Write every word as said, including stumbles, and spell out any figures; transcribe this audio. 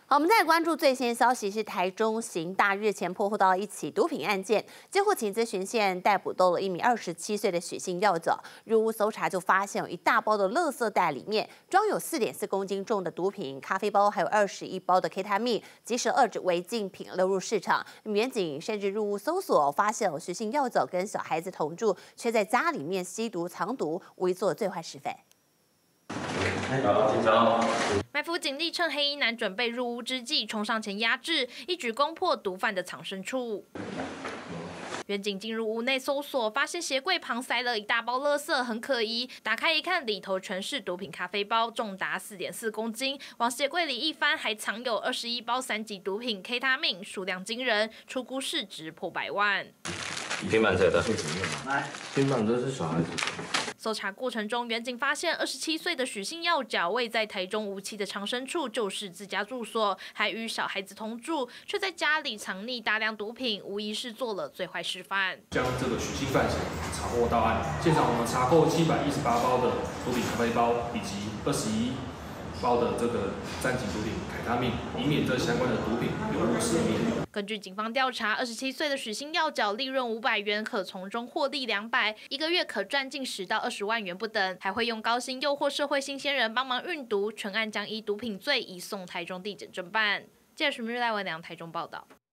好，我们再来关注最新消息，是台中刑大日前破获到一起毒品案件，接获情资循线逮捕到了一名二十七岁的许姓药酒，入屋搜查就发现有一大包的垃圾袋，里面装有四点四公斤重的毒品咖啡包，还有二十一包的 K 他命，及时遏制违禁品流入市场。民警甚至入屋搜索，发现有许姓药酒跟小孩子同住，却在家里面吸毒藏毒，无疑做最坏示范。 埋伏警力趁黑衣男准备入屋之际，冲上前压制，一举攻破毒贩的藏身处。远警进入屋内搜索，发现鞋柜旁塞了一大包垃圾，很可疑。打开一看，里头全是毒品咖啡包，重达四点四公斤。往鞋柜里一翻，还藏有二十一包三级毒品 K 他命，数量惊人，初估市值破百万。 平板谁的？平板这是小孩子。 搜查过程中，远警发现二十七岁的许姓药角位在台中无期的藏身处就是自家住所，还与小孩子同住，却在家里藏匿大量毒品，无疑是做了最坏示范。 将这个许姓犯嫌查获到案，现场我们查扣七百一十八包的毒品咖啡包，以及二十一包的这个三级毒品凯他命，以免这相关的毒品流入市面。 根据警方调查，二十七岁的许姓药角利润五百元，可从中获利两百，一个月可赚近十到二十万元不等，还会用高薪诱惑社会新鲜人帮忙运毒，全案将依毒品罪移送台中地检侦办。记者徐明日赖文良台中报道。